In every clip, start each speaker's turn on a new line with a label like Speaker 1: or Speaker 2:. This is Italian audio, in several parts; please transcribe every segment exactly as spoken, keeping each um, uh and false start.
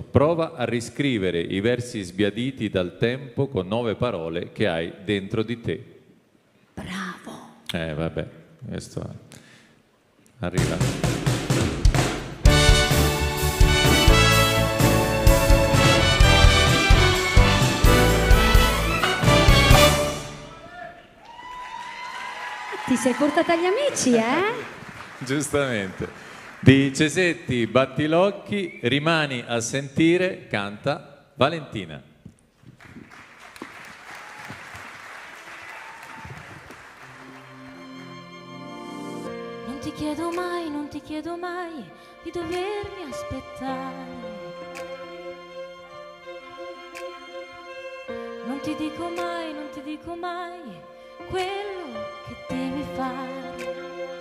Speaker 1: Prova a riscrivere i versi sbiaditi dal tempo con nuove parole che hai dentro di te.
Speaker 2: Bravo.
Speaker 1: Eh, vabbè, questo arriva.
Speaker 2: Ti sei portata gli amici, eh?
Speaker 1: Giustamente. Di Cesetti, Battilocchi, Rimani a sentire, canta Valentina.
Speaker 3: Non ti chiedo mai, non ti chiedo mai di dovermi aspettare. Non ti dico mai, non ti dico mai quello che devi fare.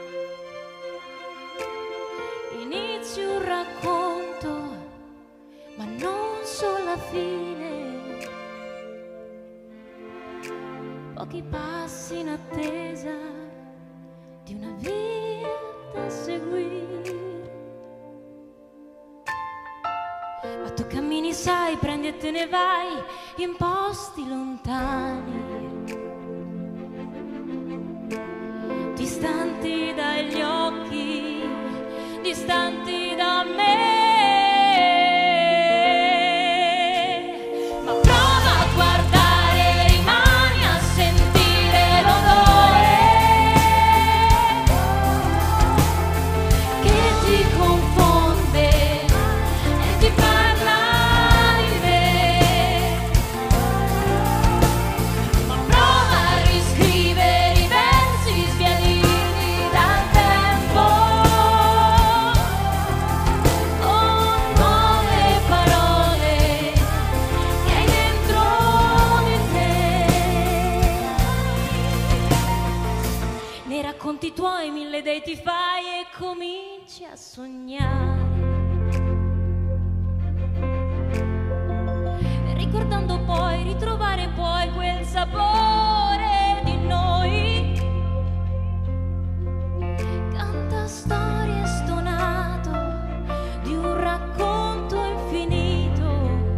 Speaker 3: Inizi un racconto, ma non so la fine. Pochi passi in attesa di una via da seguire. Ma tu cammini, sai, prendi e te ne vai in posti lontani, distanti dagli occhi, distanti da me. Ma prova a guardare, rimani a sentire l'odore che ti confonde e ti parla di me. Ma prova a riscrivere i versi sbiaditi dal tempo con nuove parole che hai dentro di te. Nei racconti tuoi mille dei ti fai e cominci a sognare, ricordando poi, ritrovare poi quel sapore di noi. Canta storie stonato di un racconto infinito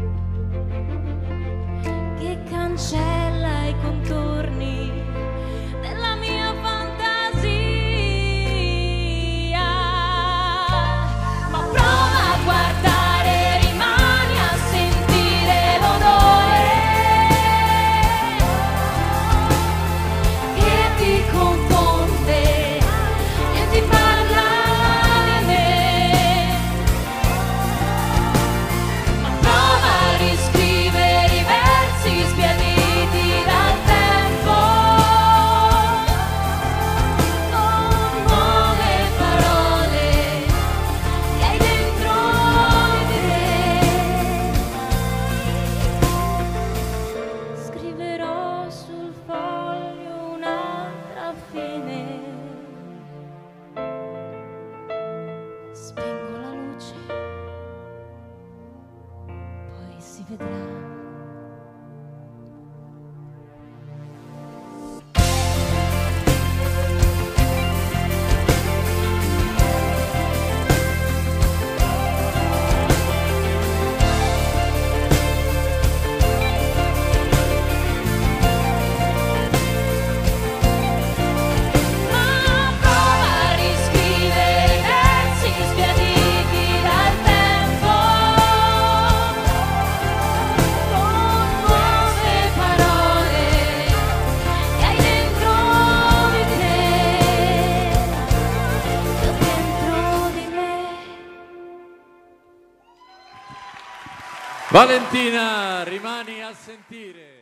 Speaker 3: che cancella i contorni della mia fantasia. Ma prova a guardare, rimani a sentire l'odore che ti confonde e ti parla di me. Ma prova a riscrivere i versi sbiaditi dal tempo con nuove parole che hai dentro di te. Scriverò sul foglio un'altra fine. Spengo la luce, poi si vedrà. Ma prova a riscrivere i versi sbiaditi dal tempo con nuove parole che hai dentro di te, dentro di me.
Speaker 1: Valentina, Rimani a sentire.